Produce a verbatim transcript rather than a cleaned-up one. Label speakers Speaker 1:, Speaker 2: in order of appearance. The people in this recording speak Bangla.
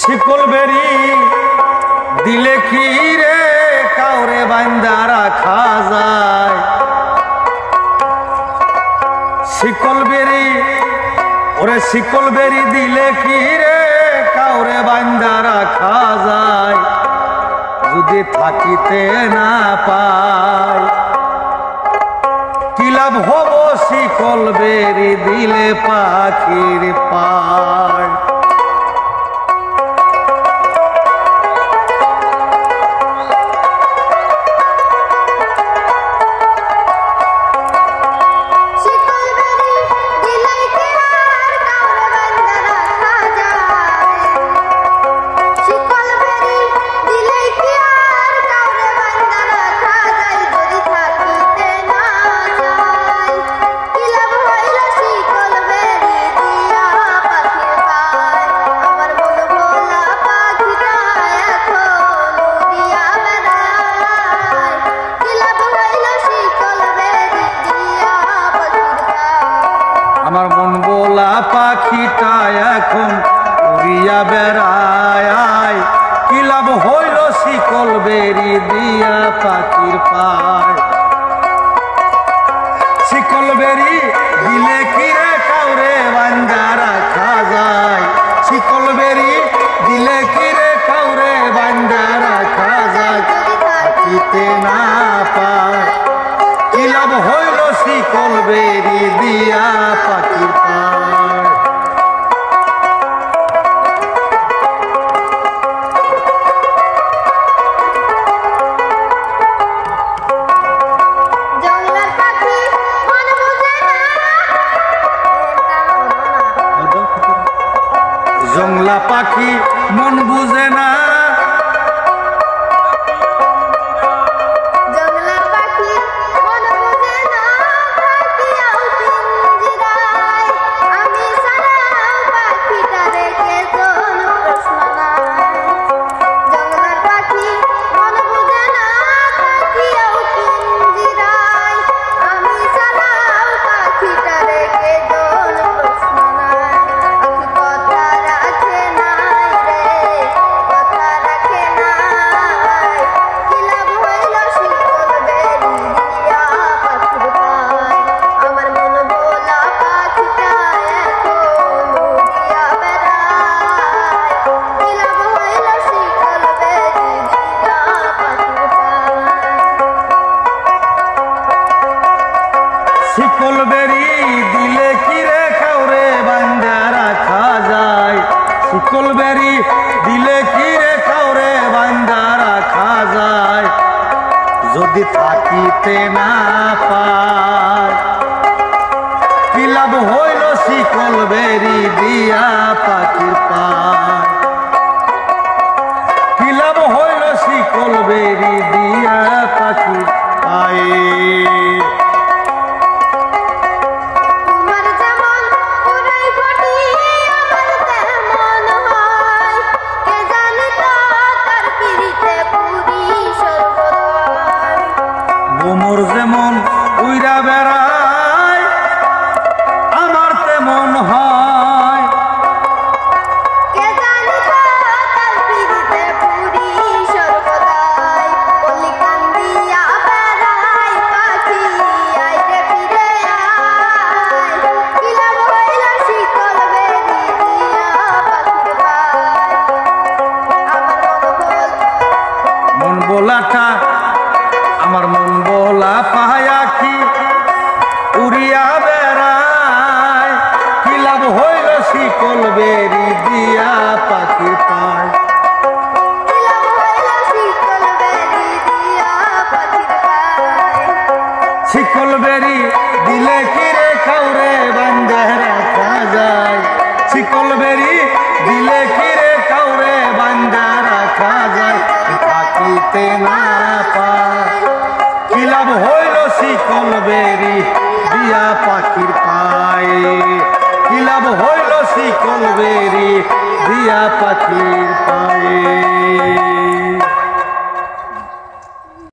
Speaker 1: শিকল বেরি দিলে কি রে কাউরে বান্দা রাখা যায়। শিকল বেরি ওরে শিকল বেরি দিলে কি রে কাউরে বান্দা রাখা যায়। যদি থাকিতে না পাই কি লাভ হব শিকল বেরি দিলে পাখির পায়। আমার মন বোলা পাখিটা এখন উড়িয়া বেড়ায়। কি লাভ হইল শিকল বেরি দিয়া পাখির পায়। শিকল বেরি দিলে কি রে কাউরে বান্দা রাখা যায়। শিকল বেরি দিলে কি রে কাউরে বান্দা রাখা যায়। থাকিতে না পায় কি লাভ হইল শিকল বেরি দিয়া পাখির পায়। জংলা পাখি মন বুঝে না শিকল বেরি দিলে কি রে কাউরে বান্দা রাখা যায়। শিকল বেরি দিলে কি রে কাউরে বান্দা রাখা যায়। যদি থাকিতে না পায় কি লাভ হইল শিকল বেরি দিয়া পাখির পায়। কি লাভ হইল শিকল বেরি দিয়া পাখির পায়ে। মোর যেমন উইরা বেড়ায় আমার তেমন হয়। মন বোলাটা আমার মন বোলা পাখি উড়িয়া বেড়ায়। কি লাভ হইল শিকল বেরি দিয়া